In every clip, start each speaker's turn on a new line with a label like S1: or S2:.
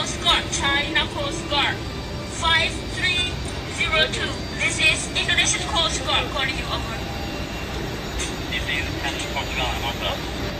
S1: Coast Guard, China Coast Guard, 5302. This is Indonesian Coast Guard calling you over.
S2: This is Spanish Portugal Amanda.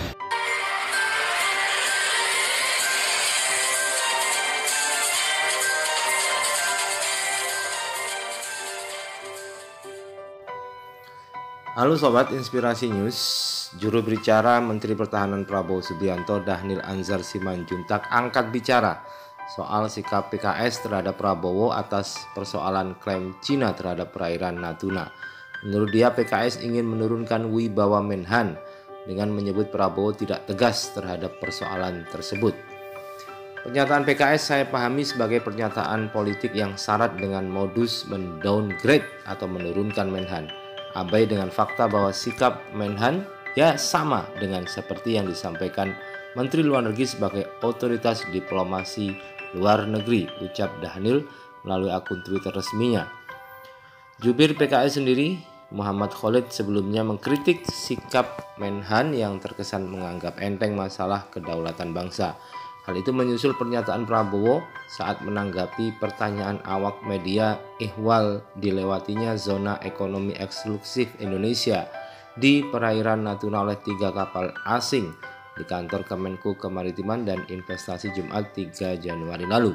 S3: Halo Sobat Inspirasi News, juru bicara Menteri Pertahanan Prabowo Subianto Dhanil Anzar Simanjuntak angkat bicara soal sikap PKS terhadap Prabowo atas persoalan klaim Cina terhadap perairan Natuna. Menurut dia, PKS ingin menurunkan wibawa Menhan dengan menyebut Prabowo tidak tegas terhadap persoalan tersebut. Pernyataan PKS saya pahami sebagai pernyataan politik yang syarat dengan modus mendowngrade atau menurunkan Menhan. Abai dengan fakta bahwa sikap Menhan ya sama dengan seperti yang disampaikan Menteri Luar Negeri sebagai otoritas diplomasi luar negeri, ucap Dhanil melalui akun Twitter resminya. Jubir PKS sendiri, Muhammad Khalid, sebelumnya mengkritik sikap Menhan yang terkesan menganggap enteng masalah kedaulatan bangsa. Hal itu menyusul pernyataan Prabowo saat menanggapi pertanyaan awak media ihwal dilewatinya zona ekonomi eksklusif Indonesia di perairan Natuna oleh 3 kapal asing di kantor Kemenko Kemaritiman dan Investasi Jumat 3 Januari lalu.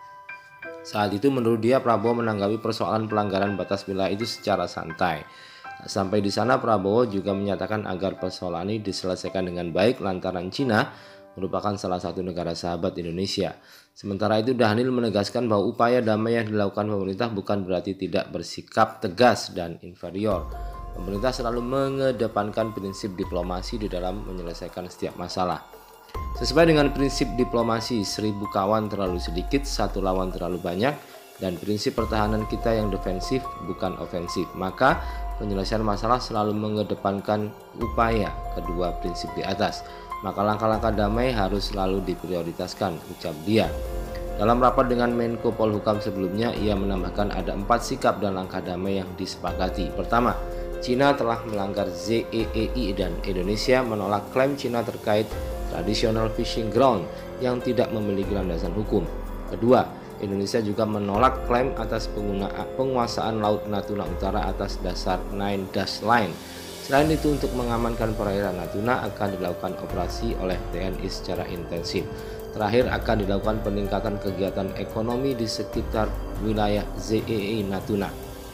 S3: Saat itu menurut dia Prabowo menanggapi persoalan pelanggaran batas wilayah itu secara santai. Sampai di sana Prabowo juga menyatakan agar persoalan ini diselesaikan dengan baik lantaran Cina merupakan salah satu negara sahabat Indonesia. Sementara itu Dhanil menegaskan bahwa upaya damai yang dilakukan pemerintah bukan berarti tidak bersikap tegas dan inferior. Pemerintah selalu mengedepankan prinsip diplomasi di dalam menyelesaikan setiap masalah. Sesuai dengan prinsip diplomasi, 1000 kawan terlalu sedikit, 1 lawan terlalu banyak, dan prinsip pertahanan kita yang defensif bukan ofensif. Maka penyelesaian masalah selalu mengedepankan upaya kedua prinsip di atas. Maka langkah-langkah damai harus selalu diprioritaskan, ucap dia. Dalam rapat dengan Menko Polhukam sebelumnya, ia menambahkan ada 4 sikap dan langkah damai yang disepakati. Pertama, Cina telah melanggar ZEEI dan Indonesia menolak klaim Cina terkait traditional fishing ground yang tidak memiliki landasan hukum. Kedua, Indonesia juga menolak klaim atas penguasaan Laut Natuna Utara atas dasar Nine Dash Line. Selain itu, untuk mengamankan perairan Natuna akan dilakukan operasi oleh TNI secara intensif. Terakhir, akan dilakukan peningkatan kegiatan ekonomi di sekitar wilayah ZEE Natuna.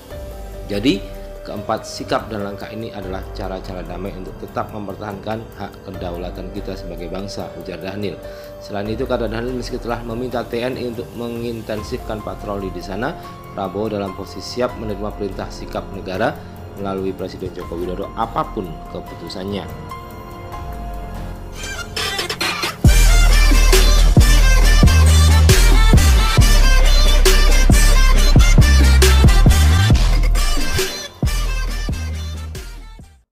S3: Jadi, keempat sikap dan langkah ini adalah cara-cara damai untuk tetap mempertahankan hak kedaulatan kita sebagai bangsa, ujar Dhanil. Selain itu, kata Dhanil, meski telah meminta TNI untuk mengintensifkan patroli di sana, Prabowo dalam posisi siap menerima perintah sikap negara melalui Presiden Joko Widodo apapun keputusannya.